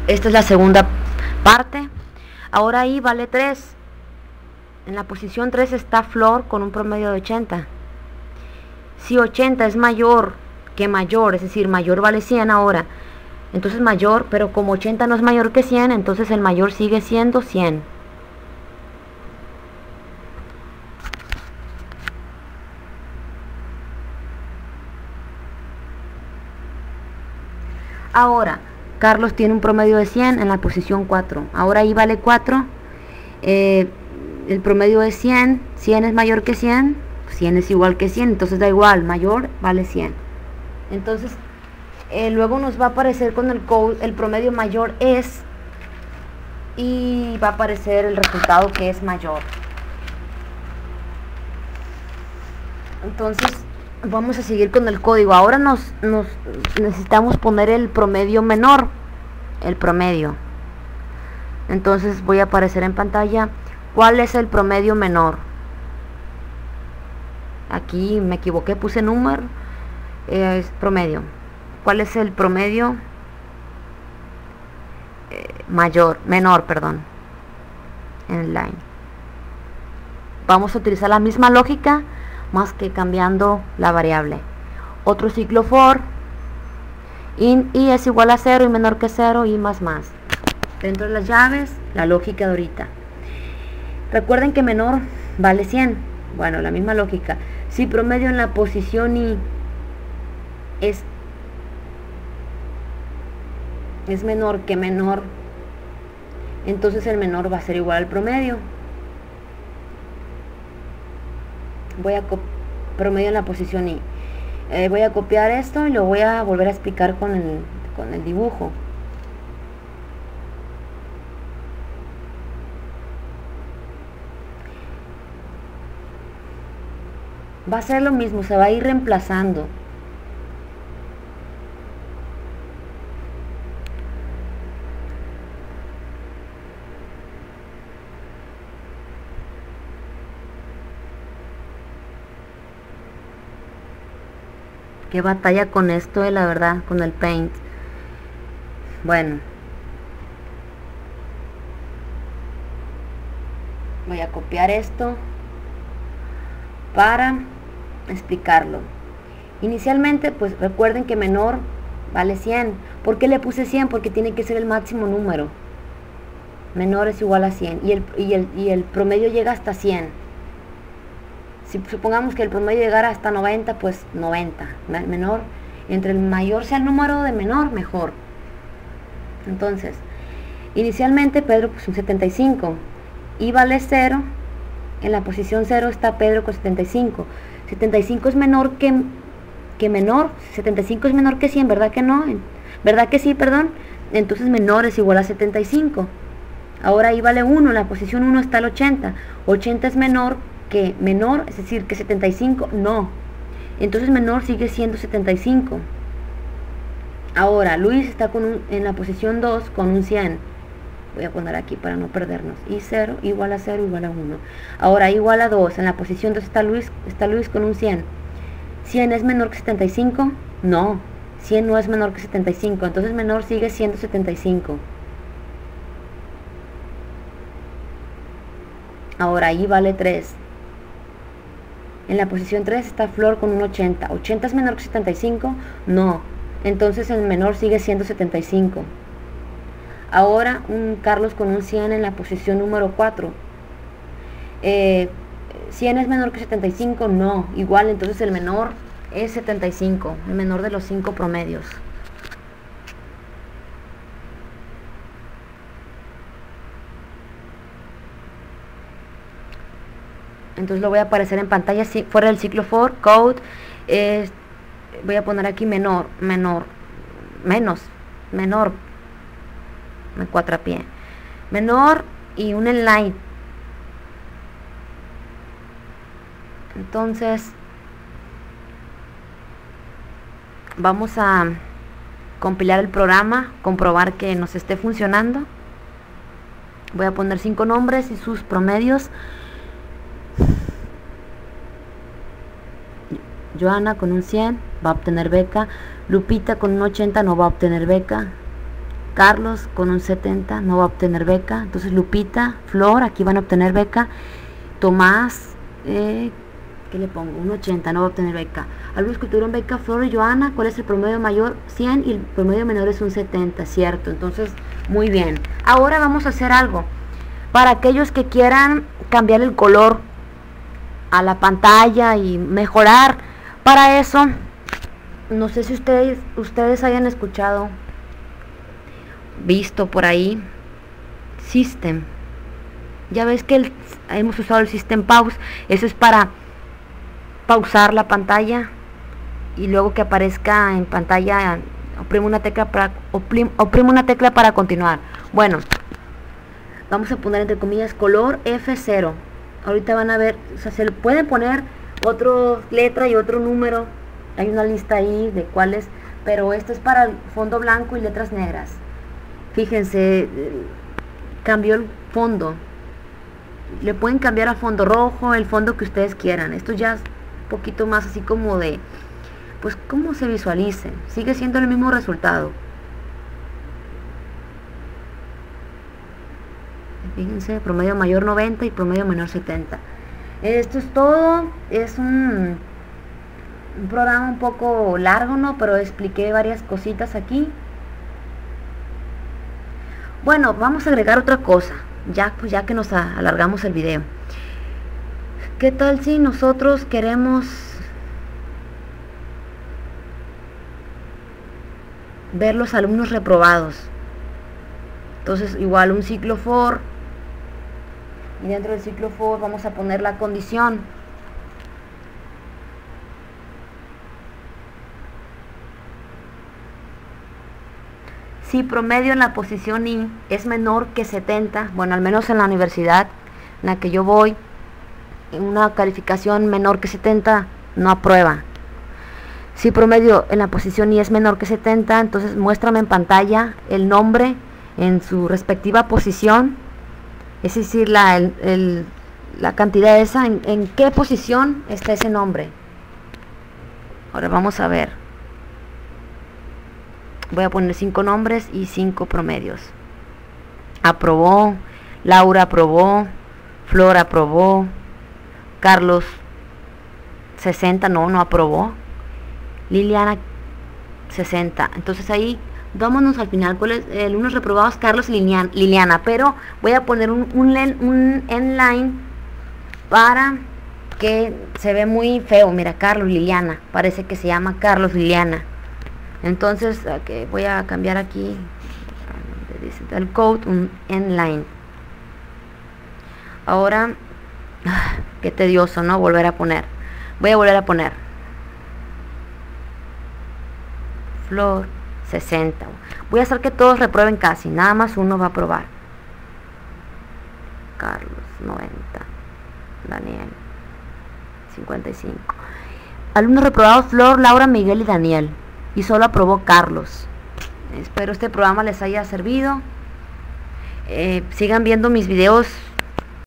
Esta es la segunda parte. Ahora ahí vale 3. En la posición 3 está Flor con un promedio de 80. Si 80 es mayor que mayor, es decir, mayor vale 100 ahora, entonces mayor, pero como 80 no es mayor que 100, entonces el mayor sigue siendo 100. Ahora, Carlos tiene un promedio de 100 en la posición 4. Ahora ahí vale 4. El promedio es 100. 100 es mayor que 100. 100 es igual que 100. Entonces da igual. Mayor vale 100. Entonces, luego nos va a aparecer con el code el promedio mayor es. Y va a aparecer el resultado que es mayor. Entonces, vamos a seguir con el código. Ahora nos necesitamos poner el promedio menor. El promedio. Entonces voy a aparecer en pantalla. ¿Cuál es el promedio menor? Aquí me equivoqué, puse número. Es promedio. ¿Cuál es el promedio menor, perdón? En line. Vamos a utilizar la misma lógica, más que cambiando la variable. Otro ciclo for, y es igual a 0 y menor que 0 y más. Dentro de las llaves, la lógica de ahorita. Recuerden que menor vale 100. Bueno, la misma lógica. Si promedio en la posición y es menor que menor, entonces el menor va a ser igual al promedio. Voy a promedio en la posición y voy a copiar esto y lo voy a volver a explicar con el dibujo. Va a ser lo mismo, se va a ir reemplazando. Qué batalla con esto, la verdad, con el Paint. Bueno, voy a copiar esto para explicarlo. Inicialmente, pues recuerden que menor vale 100. ¿Por qué le puse 100? Porque tiene que ser el máximo número. Menor es igual a 100 y el promedio llega hasta 100. Si supongamos que el promedio llegara hasta 90, pues 90. Menor, entre el mayor sea el número de menor, mejor. Entonces, inicialmente Pedro puso un 75 y vale 0. En la posición 0 está Pedro con 75. 75 es menor que menor. 75 es menor que 100, ¿verdad que no? ¿Verdad que sí, perdón? Entonces menor es igual a 75. Ahora ahí vale 1. En la posición 1 está el 80. 80 es menor que menor, es decir, que 75, no. Entonces menor sigue siendo 75. Ahora, Luis está en la posición 2 con un 100. Voy a poner aquí para no perdernos. Y 0 igual a 0 igual a 1. Ahora igual a 2. En la posición 2 está Luis con un 100. ¿100 es menor que 75? No. 100 no es menor que 75. Entonces menor sigue siendo 75. Ahora ahí vale 3. En la posición 3 está Flor con un 80. ¿80 es menor que 75? No. Entonces el menor sigue siendo 75. Ahora un Carlos con un 100 en la posición número 4. ¿100 es menor que 75? No. Igual, entonces el menor es 75. El menor de los 5 promedios. Entonces lo voy a aparecer en pantalla fuera del ciclo for, code. Voy a poner aquí menor. Me cuatrapié. Menor y un inline. Entonces vamos a compilar el programa, comprobar que nos esté funcionando. Voy a poner 5 nombres y sus promedios. Joana con un 100 va a obtener beca. Lupita con un 80 no va a obtener beca. Carlos con un 70 no va a obtener beca. Entonces Lupita, Flor, aquí van a obtener beca. Tomás, ¿qué le pongo? Un 80, no va a obtener beca. Algunos que tuvieron beca, Flor y Joana, ¿cuál es el promedio mayor? 100 y el promedio menor es un 70, ¿cierto? Entonces, muy bien. Ahora vamos a hacer algo. Para aquellos que quieran cambiar el color a la pantalla y mejorar, para eso, no sé si ustedes hayan escuchado, visto por ahí, System. Ya ves que hemos usado el System Pause. Eso es para pausar la pantalla y luego que aparezca en pantalla oprime una tecla para continuar. Bueno, vamos a poner entre comillas color F0. Ahorita van a ver, o sea, se le pueden poner otra letra y otro número. Hay una lista ahí de cuáles, pero esto es para el fondo blanco y letras negras. Fíjense, cambió el fondo. Le pueden cambiar a fondo rojo, el fondo que ustedes quieran. Esto ya es un poquito más así como de, pues cómo se visualice. Sigue siendo el mismo resultado. Fíjense, promedio mayor 90 y promedio menor 70. Esto es todo. Es un programa un poco largo, ¿no? Pero expliqué varias cositas aquí. Bueno, vamos a agregar otra cosa. Ya que nos alargamos el video. ¿Qué tal si nosotros queremos ver los alumnos reprobados? Entonces igual un ciclo for, y dentro del ciclo for vamos a poner la condición. Si promedio en la posición I es menor que 70, bueno, al menos en la universidad en la que yo voy, en una calificación menor que 70 no aprueba. Si promedio en la posición I es menor que 70, entonces muéstrame en pantalla el nombre en su respectiva posición, es decir, la cantidad esa, en qué posición está ese nombre. Ahora vamos a ver. Voy a poner 5 nombres y 5 promedios. Aprobó, Laura aprobó, Flor aprobó, Carlos 60, no aprobó, Liliana 60. Entonces ahí vámonos al final. ¿Cuál es el unos reprobados? Carlos y Liliana. Pero voy a poner un endline para que se ve muy feo. Mira, Carlos Liliana. Parece que se llama Carlos Liliana. Entonces voy a cambiar aquí el code, un endline. Ahora, qué tedioso, ¿no? Volver a poner. Voy a volver a poner Flor 60. Voy a hacer que todos reprueben casi, nada más uno va a aprobar. Carlos 90, Daniel 55. Alumnos reprobados: Flor, Laura, Miguel y Daniel. Y solo aprobó Carlos. Espero este programa les haya servido. Sigan viendo mis videos